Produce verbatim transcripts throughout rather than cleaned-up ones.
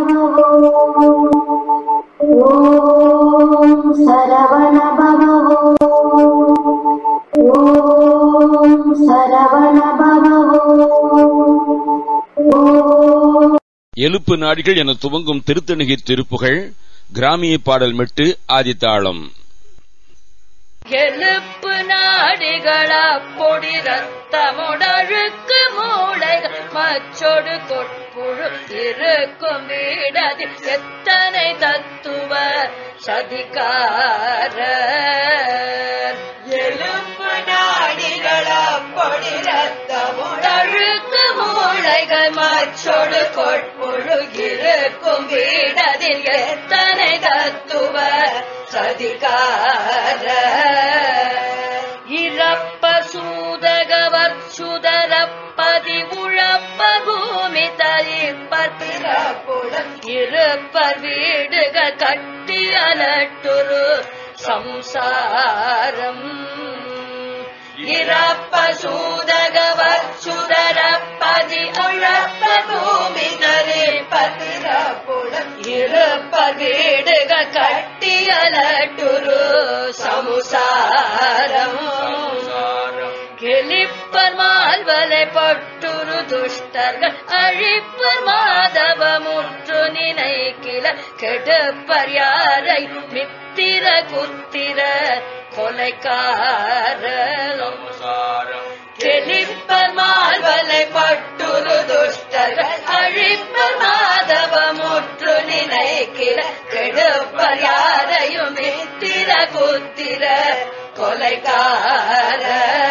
ஓம் சரவண பவ ஓம் சரவண பவ. எழுப்பு நாடிகள் என துவங்கும் திருத்தணிகை திருப்புகள் கிராமிய பாடல் மெட்டு ஆதித்தாளம். எழுப்பு நாடிகளா பொடி ரத்தமுடழுக்கு மூளைகள் மச்சொடு கொட்புழு இருக்கும் வீடதில் எத்தனை தத்துவ சதிகார. எழுப்பு நாடிகளா பொடி ரத்தமுடழுக்கு மூளைகள் மச்சொடு கொட்புழு இருக்கும் வீடதில் எத்தனை தத்துவ சதிகார. இறப்ப சூதகவர் சுதரப்பதி உழப்ப பூமி தயிர்ப்பர் பிறப்புடன் இருப்பர் வீடுகள் கட்டி அலட்டுரு சம்சாரம். இறப்ப சூதகவர் சுதரப்பதி உழப்ப பூமி தயிர்ப்பர் பிறப்புடன் இருப்பர் வீடுகள் கட்டி அலட்டுரு சமுசாரம். கெளிப்பர் மால்வலை பட்டுரு துஷ்டர்கள் அழிப்பர் மாதவமுற்று நினைக்கில கெடுப்பர் யாரை மித்திர குத்திர கொலைக்கார. கெளிப்பர் மால்வலை பட்டுரு துஷ்டர்கள் அழிப்பர் மாதவமுற்று நினைக்கிற கெடுப்பர் யாரையும் மித்திர குத்திர கொலைக்கார.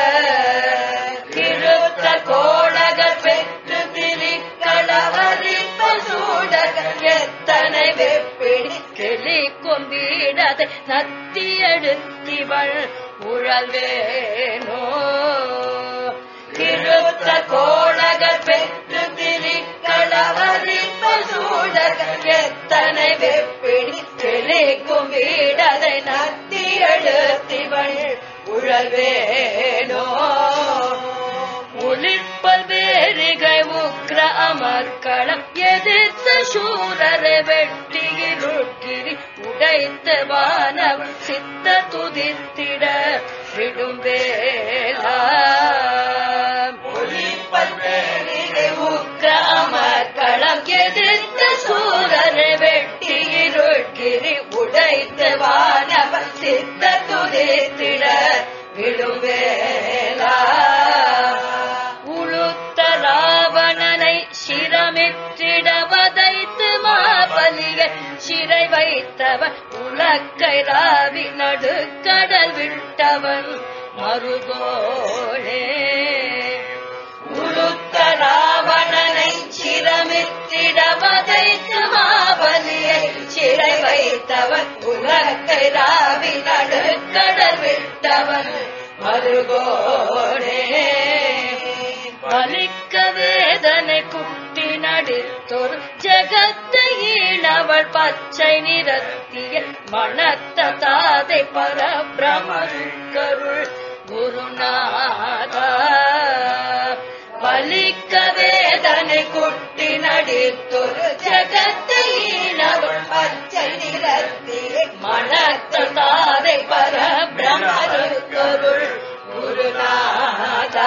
கிருத்த கோடகர் பெற்று திரிக்களவரிப்ப சூடகர் எத்தனை வெப்பிடி கிளிக்கும் வீடதை நத்தி எடுத்திவள் உழல்வேனோ. கிருத்த கோடகர் பெற்று திரிக்களவரிப்ப சூடகர் எத்தனை வெப்பிடி கிளிக்கும் வீடதை நத்தி எடுத்திவள் உழல்வேனோ. உளிப்பல் வேரிகை உக்ர அமர்களம் எதிர்த்த சூரரை வெட்டியிருக்கிரி உடைத்த வானவ சித்த துதித்திட விடும் வேளா. உளிப்பல் வேரிகை உக்ர அமர்களம் எதிர்த்த சூரரை வெட்டியிருக்கிரி உடைத்த வானவ சித்த துதித்திட விடும் வேளா. உளுத்த ராவணனை சிரமிற்றிட வதைத்து மாபலியை சிறை வைத்தவன் உலக்கை ராவி நடுக்கடல் விட்டவன் மருகோளே. உளுத்த ராவணனை சிரமிற்றிட வதைத்து மாபலியை சிறை வைத்தவன் உலக்கை ராவி நடுக்கடல் விட்டவன் மருகோளே. பலிக்க வேதனை குட்டி நடித்தொரு ஜகத்தை ஈழவள் பச்சை நிறத்திய மணத்த தாதை பரபிரமருள் குருநாதா. பலிக்க வேதனை குட்டி நடித்தொரு ஜகத்தை ஈழவள் பச்சை நிறத்திய மணத்த தாதை பரபிரமருள் குருநாதா.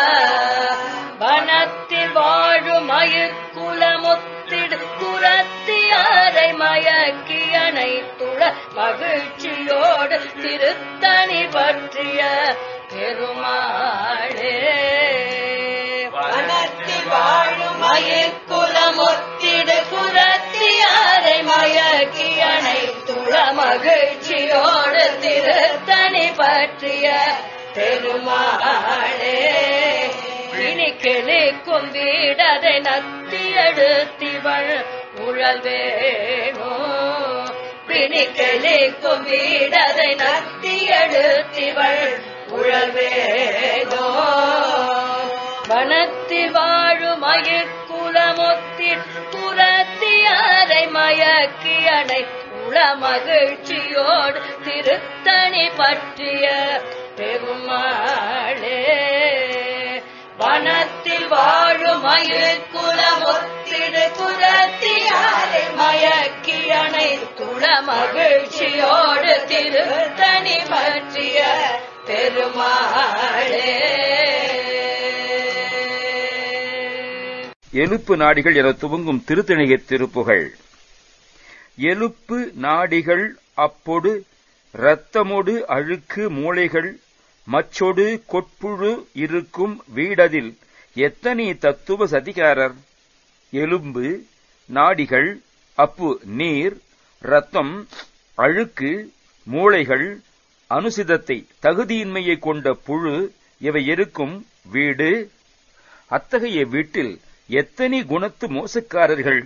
வனத்தில் வாழும் மயிர்குலமுத்திடு குரத்தியாரை மயக்கி அணைத்துள மகிழ்ச்சியோடு திருத்தணி பற்றிய பெருமாளே. வனத்தில் வாழும் மயிர்குலமுத்திடு குரத்தியாரை மயக்கி அணைத்துள மகிழ்ச்சியோடு திருத்தணி பற்றிய பெருமாளே. இனி கிளிக்கும் வீடதை நத்தி எடுத்திவள் உழல்வேனோ. பிணி கிளிக்கும் வீடதை நத்தி எடுத்திவள் உழல்வேனோ. வனத்தில் வாழும் மயிர்குலமுத்தில் புறத்தியாரை மயக்கி அணை உள மகிழ்ச்சியோடு திருத்தணி பற்றிய பெருமாளே. வனத்தில் வாழும் மயிர்குலமுத்திடு குரத்தியாரை மகிழ்ச்சியோடு திருத்தணி பற்றிய பெருமாளே. எழுப்பு நாடிகள் என துவங்கும் திருத்தணிகை திருப்புகழ். எழுப்பு நாடிகள் அப்பொடு இரத்தமொடு அழுக்கு மூளைகள் மச்சொடு கொட்புழு இருக்கும் வீடதில் எத்தனை தத்துவ சதிகாரர். எலும்பு நாடிகள் அப்பு நீர் இரத்தம் அழுக்கு மூளைகள் அனுசிதத்தை தகுதியின்மையை கொண்ட புழு இவை இருக்கும் வீடு. அத்தகைய வீட்டில் எத்தனை குணத்து மோசக்காரர்கள்.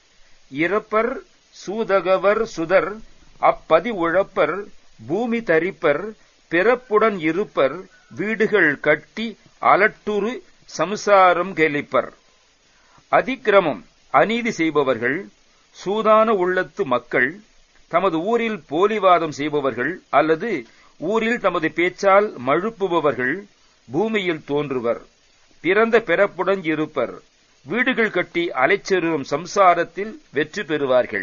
இறப்பர் சூதகவர் சுதர் அப்பதி உழப்பர் பூமி தரிப்பர் பிறப்புடன் இருப்பர் வீடுகள் கட்டி அலட்டுரு சம்சாரம் கெளிப்பர். அதிக்கிரமம் அநீதி செய்பவர்கள் சூதான உள்ளத்து மக்கள் தமது ஊரில் போலிவாதம் செய்பவர்கள் அல்லது ஊரில் தமது பேச்சால் மழுப்புபவர்கள் பூமியில் தோன்றுவர். பிறந்த பிறப்புடன் இருப்பர் வீடுகள் கட்டி அலைச்செறும் சம்சாரத்தில் வெற்றி பெறுவார்கள்.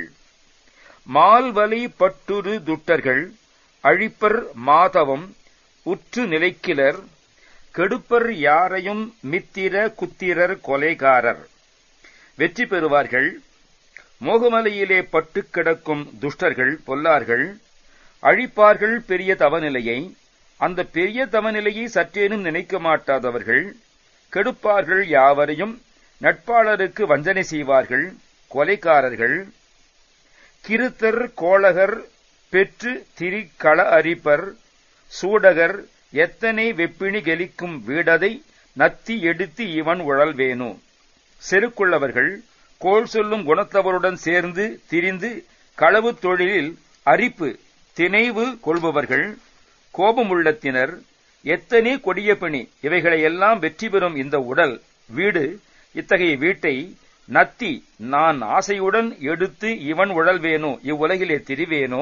மால்வலி பட்டுரு துட்டர்கள் அழிப்பர் மாதவம் உற்று நிலைக்கிலர் கெடுப்பர் யாரையும் மித்திர குத்திரர் கொலைகாரர் வெற்றி பெறுவார்கள். மோகமலையிலே பட்டு கிடக்கும் துஷ்டர்கள் பொல்லார்கள் அழிப்பார்கள் பெரிய தவநிலையை. அந்த பெரிய தவநிலையை சற்றேனும் நினைக்க மாட்டாதவர்கள் கெடுப்பார்கள் யாவரையும். நட்பாளருக்கு வஞ்சனை செய்வார்கள் கொலைக்காரர்கள். கிருத்தர் கோளகர் பெற்று திரிக்கள அரிப்பர் சூடகர் எத்தனை வெப்பிணி கெலிக்கும் வீடதை நத்தி எடுத்து இவன் உழல்வேனோ. செருக்குள்ளவர்கள் கோள் சொல்லும் குணத்தவருடன் சேர்ந்து திரிந்து களவு தொழிலில் அரிப்பு திணைவு கொள்பவர்கள் கோபமுள்ளத்தினர் எத்தனை கொடிய பணி இவைகளையெல்லாம் வெற்றி பெறும் இந்த உடல் வீடு. இத்தகைய வீட்டை நத்தி நான் ஆசையுடன் எடுத்து இவன் உழல்வேனோ இவ்வுலகிலே திரிவேனோ.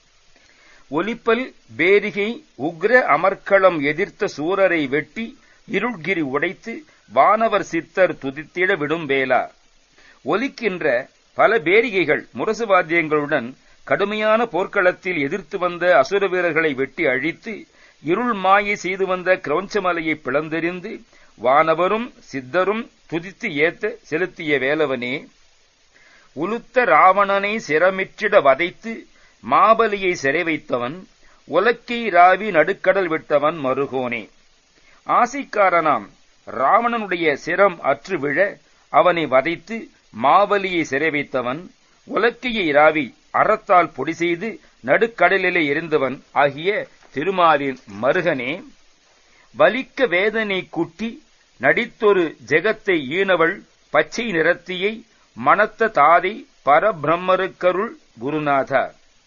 ஒலிப்பல் பேரிகை உக்ர அமர்க்களம் எதிர்த்த சூரரை வெட்டி இருள்கிரி உடைத்து வானவர் சித்தர் துதித்திட விடும் வேளா. ஒலிக்கின்ற பல பேரிகைகள் முரசுவாத்தியங்களுடன் கடுமையான போர்க்களத்தில் எதிர்த்து வந்த அசுர வீரர்களை வெட்டி அழித்து இருள் மாயை செய்து வந்த கிரௌஞ்சமலையை பிளந்தெறிந்து வானவரும் சித்தரும் துதித்து ஏத்த செலுத்திய வேலவனே. உலுத்த ராவணனை சிரமிற்றிட வதைத்து மாபலியை சிறை வைத்தவன் உலக்கை ராவி நடுக்கடல் விட்டவன் மருகோனே. ஆசைக்காரனாம் ராவணனுடைய சிரம் அற்று விழ அவனை வதைத்து மாபலியை சிறை வைத்தவன் உலக்கையை ராவி அறத்தால் பொடி செய்து நடுக்கடலிலே எரிந்தவன் ஆகிய திருமாலின் மருகனே. வலிக்க வேதனை குட்டி நடித்தொரு ஜெகத்தை ஈனவள் பச்சை நிறத்தியை மனத்த தாதை பரபிரம்மருக்கருள் குருநாதா.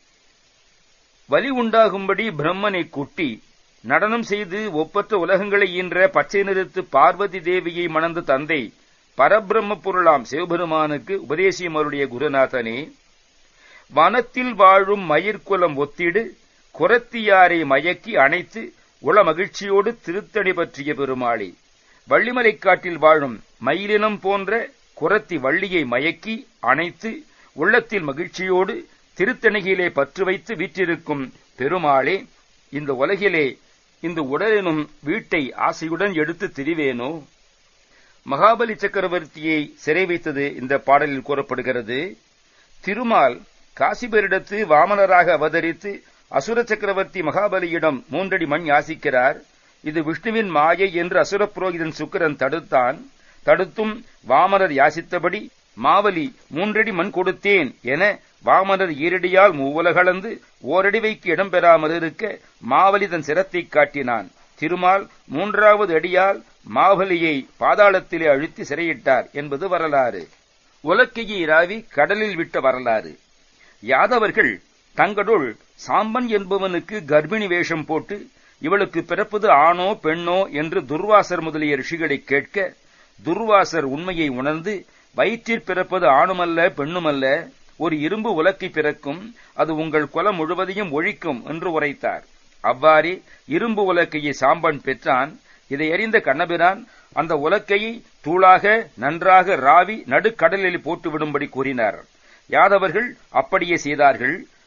வலி உண்டாகும்படி பிரம்மனை கூட்டி நடனம் செய்து ஒப்பற்ற உலகங்களை ஈன்ற பச்சை நிறுத்து பார்வதி தேவியை மணந்த தந்தை பரபிரம்ம பொருளாம் சிவபெருமானுக்கு உபதேசியமருடைய குருநாதனே. வனத்தில் வாழும் மயிர்குலம் ஒத்திடு குரத்தியாரை மயக்கி அணைத்து உள மகிழ்ச்சியோடு திருத்தணி பற்றிய பெருமாளே. வள்ளிமலைக்காட்டில் வாழும் மயிலினம் போன்ற குரத்தி வள்ளியை மயக்கி அணைத்து உள்ளத்தில் மகிழ்ச்சியோடு திருத்தணியிலே பற்று வைத்து வீற்றிருக்கும் பெருமாளே. இந்த உலகிலே இந்த உடலெனும் வீட்டை ஆசையுடன் எடுத்து திரிவேனோ. மகாபலி சக்கரவர்த்தியை சிறை வைத்தது இந்த பாடலில் கூறப்படுகிறது. திருமால் காசிபரிடத்து வாமனராக அவதரித்து அசுர சக்கரவர்த்தி மகாபலியிடம் மூன்றடி மண் யாசிக்கிறார். இது விஷ்ணுவின் மாயை என்று அசுர புரோகிதன் சுக்கிரன் தடுத்தான். தடுத்தும் வாமனர் யாசித்தபடி மாவலி மூன்றடி மண் கொடுத்தேன் என வாமனர் ஈரடியால் மூவுலகளந்து ஓரடி வைக்கு இடம் பெறாமல் இருக்க மாவலி தன் சிரத்தை காட்டினான். திருமால் மூன்றாவது அடியால் மாவலியை பாதாளத்திலே அழுத்தி சிறையிட்டார் என்பது வரலாறு. உலக்கையை ராவி கடலில் விட்ட வரலாறு. யாதவர்கள் தங்களுள் சாம்பன் என்பவனுக்கு கர்ப்பிணி வேஷம் போட்டு இவளுக்கு பிறப்பது ஆணோ பெண்ணோ என்று துர்வாசர் முதலிய ரிஷிகளை கேட்க துர்வாசர் உண்மையை உணர்ந்து வயிற்றில் பிறப்பது ஆணுமல்ல பெண்ணுமல்ல, ஒரு இரும்பு உலக்கை பிறக்கும், அது உங்கள் குலம் முழுவதையும் ஒழிக்கும் என்று உரைத்தார். அவ்வாறே இரும்பு உலக்கையை சாம்பன் பெற்றான். இதை அறிந்த கண்ணபிரான் அந்த உலக்கையை தூளாக நன்றாக ராவி நடுக்கடலில் போட்டு விடும்படி கூறினார். யாதவர்கள் அப்படியே செய்தார்கள்.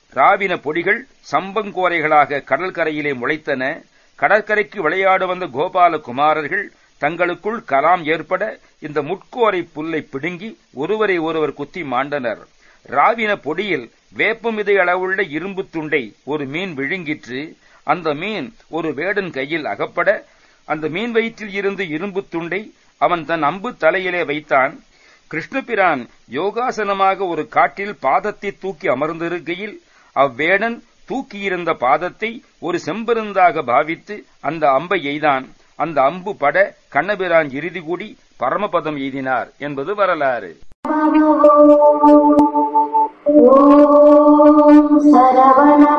ராவின பொடிகள் சம்பங்கோரைகளாக கடற்கரையிலே முளைத்தன. கடற்கரைக்கு விளையாட வந்த கோபாலகுமாரர்கள் தங்களுக்குள் கலாம் ஏற்பட இந்த முட்கோரை புல்லை பிடுங்கி ஒருவரை ஒருவர் குத்தி மாண்டனர். ராவின பொடியில் வேப்பமிதை அளவுள்ள இரும்பு துண்டை ஒரு மீன் விழுங்கிற்று. அந்த மீன் ஒரு வேடன் கையில் அகப்பட அந்த மீன் வயிற்றில் இருந்து இரும்பு துண்டை அவன் தன் அம்பு தலையிலே வைத்தான். கிருஷ்ணபிரான் யோகாசனமாக ஒரு காட்டில் பாதத்தை தூக்கி அமர்ந்திருக்கையில் அவ்வேடன் தூக்கியிருந்த பாதத்தை ஒரு செம்பருந்தாக பாவித்து அந்த அம்பை எய்தான். அந்த அம்பு பட கண்ணபிரான் இறுதி கூடி பரமபதம் எய்தினார் என்பது வரலாறு. ஓம் சரவண